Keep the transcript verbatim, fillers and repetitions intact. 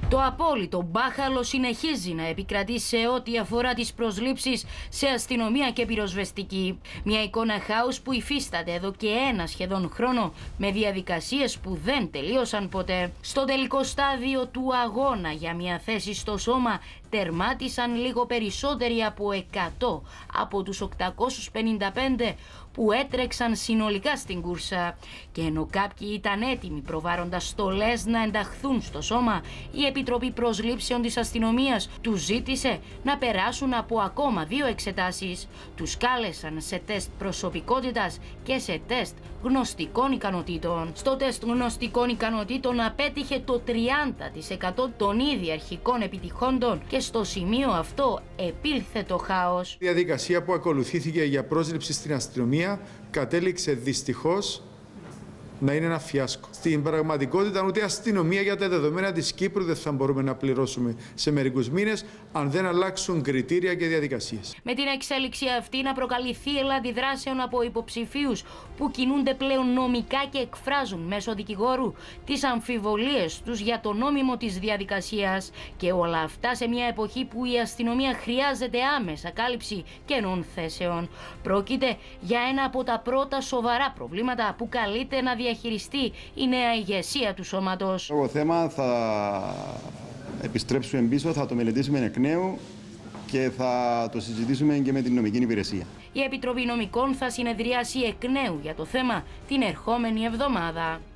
Το απόλυτο μπάχαλο συνεχίζει να επικρατεί σε ό,τι αφορά τις προσλήψεις σε αστυνομία και πυροσβεστική. Μια εικόνα χάους που υφίσταται εδώ και ένα σχεδόν χρόνο, με διαδικασίες που δεν τελείωσαν ποτέ. Στο τελικό στάδιο του αγώνα για μια θέση στο σώμα τερμάτισαν λίγο περισσότεροι από εκατό από τους οκτακόσιους πενήντα πέντε που έτρεξαν συνολικά στην κούρσα. Και ενώ κάποιοι ήταν έτοιμοι προβάροντας στολές να ενταχθούν στο σώμα, η Επιτροπή Προσλήψεων της Αστυνομίας τους ζήτησε να περάσουν από ακόμα δύο εξετάσεις. Τους κάλεσαν σε τεστ προσωπικότητας και σε τεστ γνωστικών ικανοτήτων. Στο τεστ γνωστικών ικανοτήτων απέτυχε το τριάντα τοις εκατό των ήδη αρχικών επιτυχόντων και στο σημείο αυτό επήλθε το χάος. Η διαδικασία που ακολουθήθηκε για πρόσληψη στην αστυνομία κατέληξε δυστυχώς να είναι ένα φιάσκο. Στην πραγματικότητα, ούτε αστυνομία για τα δεδομένα της Κύπρου δεν θα μπορούμε να πληρώσουμε σε μερικούς μήνες αν δεν αλλάξουν κριτήρια και διαδικασίες. Με την εξέλιξη αυτή να προκαλεί θύελλα αντιδράσεων από υποψηφίους που κινούνται πλέον νομικά και εκφράζουν μέσω δικηγόρου τις αμφιβολίες τους για το νόμιμο της διαδικασίας. Και όλα αυτά σε μια εποχή που η αστυνομία χρειάζεται άμεσα κάλυψη κενών θέσεων. Πρόκειται για ένα από τα πρώτα σοβαρά προβλήματα που καλείται να διαχειριστεί η νέα ηγεσία του σώματος. Το θέμα θα επιστρέψουμε πίσω, θα το μελετήσουμε εκ νέου και θα το συζητήσουμε και με την νομική υπηρεσία. Η Επιτροπή Νομικών θα συνεδριάσει εκ νέου για το θέμα την ερχόμενη εβδομάδα.